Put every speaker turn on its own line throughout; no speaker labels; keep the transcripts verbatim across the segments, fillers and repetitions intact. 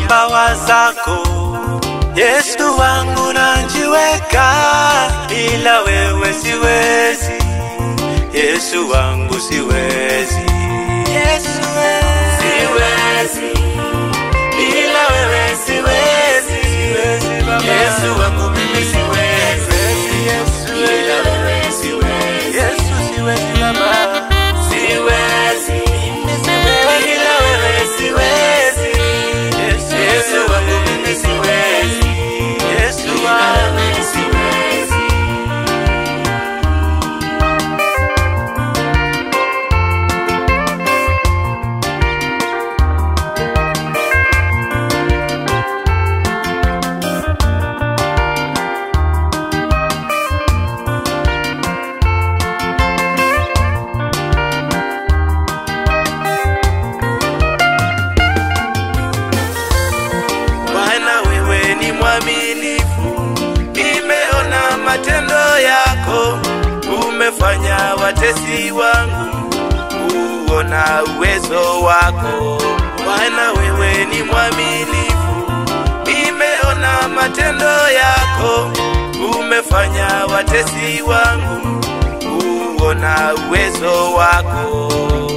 mbawa zako. Yesu wangu najiweka, bila wewe siwezi. Yesu wangu siwezi. Yesu siwezi, bila wewe siwezi. Siwezi baba. Yesu wangu mimi siwezi. Yesu bila wewe siwezi. Yesu siwezi baba. Siwezi, bila wewe siwezi. Yesu, Yesu wangu mimi siwezi. Yesu wangu siwezi. Nimeona matendo yako, umefanya watesi wangu kuona uwezo wako. Bwana wewe ni mwaminifu, nimeona matendo yako, umefanya watesi wangu kuona uwezo wako.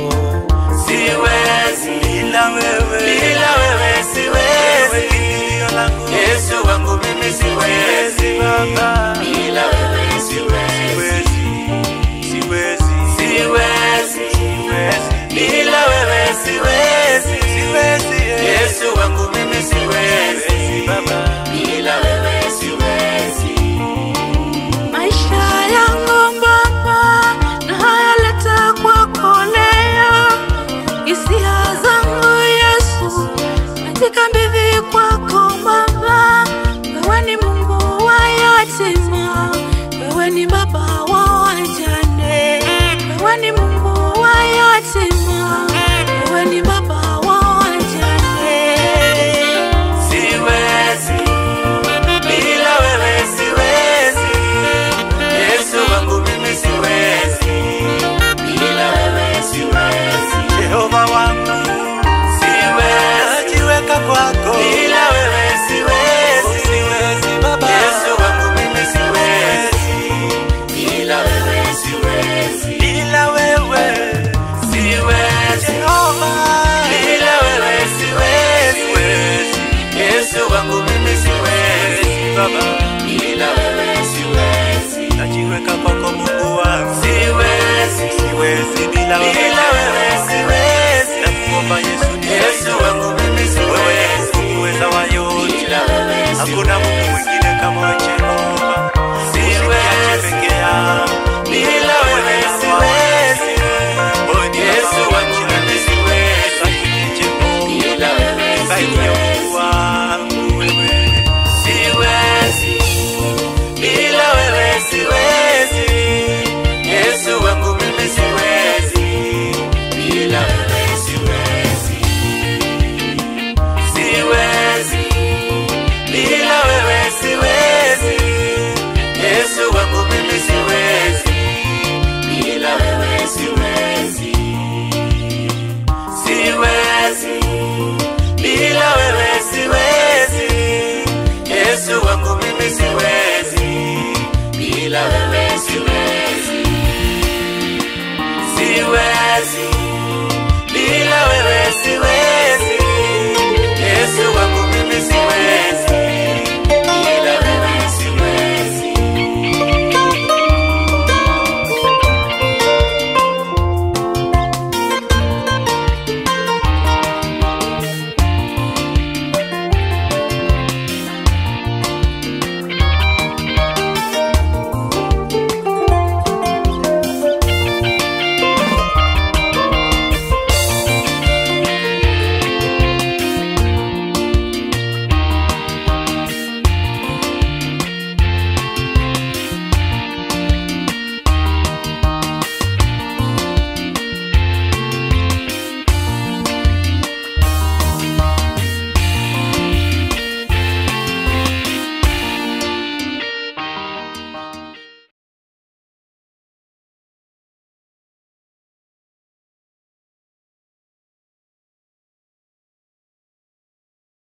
Siwezi bila wewe, bila wewe siwezi. Yesu wangu mimi siwezi baba, bila wewe siwezi. Siwezi, siwezi, siwezi, bila wewe siwezi. Siwezi, Yesu wangu mimi siwezi baba, bila wewe siwezi.
Maisha yangu baba na hayaleta kwako leo, hisia zangu Yesu nazikabidhi kwako baba. Wewe ni Mungu wa yatima, wewe ni baba wa wajane. Wewe ni Mungu wa yatima, wewe ni baba wa wajane.
Siwezi, bila wewe siwezi. Yesu wangu mimi siwezi, bila wewe siwezi. Jehova wangu siwezi, najiweka kwako, bila wewe siwezi. Siwezi baba. Yesu wangu mimi siwezi, bila wewe siwezi. Bila wewe siwezi. Jehova, bila wewe siwezi. Yesu wangu mimi siwezi baba, bila wewe siwezi. Najiweka kwako Mungu wangu, siwezi. Siwezi bila wewe, bila wewe siwezi. Nakuomba Yesu, Yesu wangu mimi siwezi. Wewe uweza wa yote, hakuna Mungu mwingine kama wewe Jehova. Siwezi peke yangu, bila wewe siwezi. Yesu wangu mimi siwezi, bila wewe siwezi. Siwezi, bila wewe siwezi. Yesu wangu mimi siwezi, bila wewe siwezi. Siwezi, bila wewe siwezi. Yesu wangu mimi siwezi, bila wewe siwezi. Siwezi, bila wewe siwezi. Yesu wangu mimi siwezi, bila wewe siwezi. Siwezi.